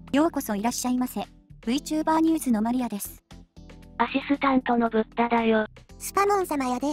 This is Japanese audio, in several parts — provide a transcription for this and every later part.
ようこそいらっしゃいませ。VTuber ニュースのマリアです。 アシスタントのブッダだよ。 スパモン様やで。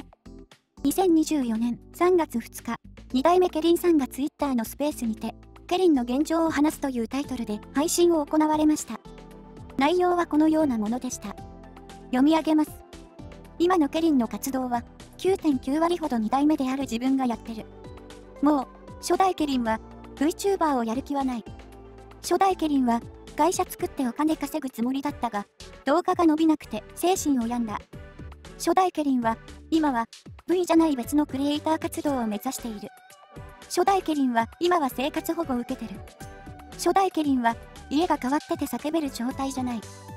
2024年3月2日、2代目ケリンさんが Twitter のスペースにて、ケリンの現状を話すというタイトルで配信を行われました。内容はこのようなものでした。読み上げます。今のケリンの活動は 9.9 割ほど2代目である自分がやってる。もう、初代ケリンは VTuber をやる気はない。初代ケリンは会社作ってお金稼ぐつもりだったが、動画が伸びなくて精神を病んだ。初代ケリンは今は V じゃない別のクリエイター活動を目指している。初代ケリンは今は生活保護を受けてる。初代ケリンは家が変わってて叫べる状態じゃない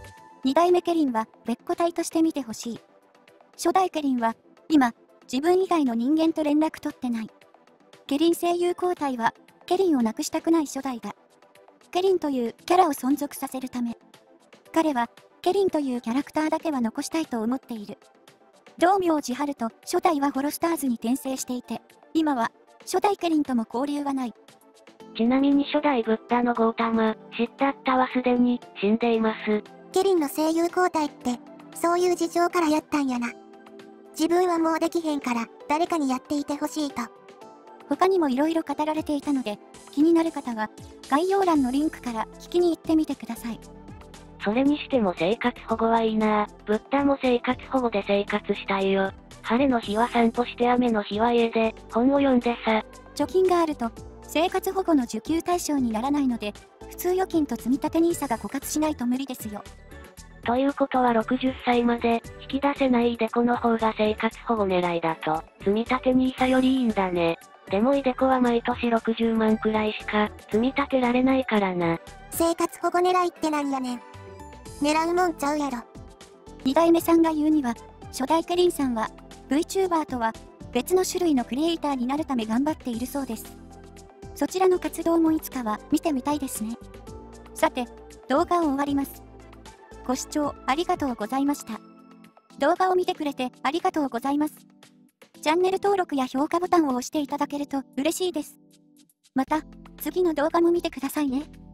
。2代目ケリンは別個体として見てほしい。初代ケリンは今自分以外の人間と連絡取ってない。ケリン声優交代はケリンをなくしたくない初代がケリンというキャラを存続させるため、彼はケリンというキャラクターだけは残したいと思っている。道明寺春と初代はホロスターズに転生していて、今は初代ケリンとも交流はない。 ちなみに初代ブッダのゴータマ、知ったったはすでに死んでいます。 ケリンの声優交代って、そういう事情からやったんやな。自分はもうできへんから、誰かにやっていてほしいと。 他にも色々語られていたので、気になる方は概要欄のリンクから聞きに行ってみてください。 それにしても生活保護はいいな。ブッダも生活保護で生活したいよ。晴れの日は散歩して雨の日は家で本を読んでさ。 貯金があると生活保護の受給対象にならないので、普通預金と積立 NISA が枯渇しないと無理ですよ。 ということは60歳まで引き出せないイデコの方が生活保護狙いだと、積立 NISA よりいいんだね。でもイデコは毎年60万くらいしか積み立てられないからな。 生活保護狙いってなんやねん。狙うもんちゃうやろ。 2代目さんが言うには、初代ケリンさんは VTuber とは別の種類のクリエイターになるため頑張っているそうです。そちらの活動もいつかは見てみたいですね。さて、動画を終わります。ご視聴ありがとうございました。動画を見てくれてありがとうございます。チャンネル登録や評価ボタンを押していただけると嬉しいです。また、次の動画も見てくださいね。